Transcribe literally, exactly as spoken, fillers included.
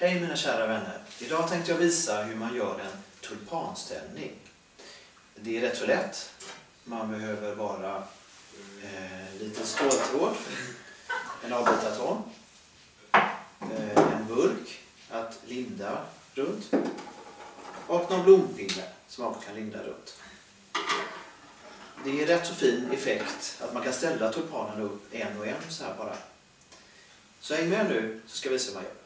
Hej mina kära vänner. Idag tänkte jag visa hur man gör en tulpanställning. Det är rätt så lätt. Man behöver bara eh, lite ståltråd, en avbitartråd, eh, en burk att linda runt och någon blompinne som man också kan linda runt. Det är rätt så fin effekt att man kan ställa tulpanen upp en och en så här bara. Så häng med nu så ska vi se vad jag gör.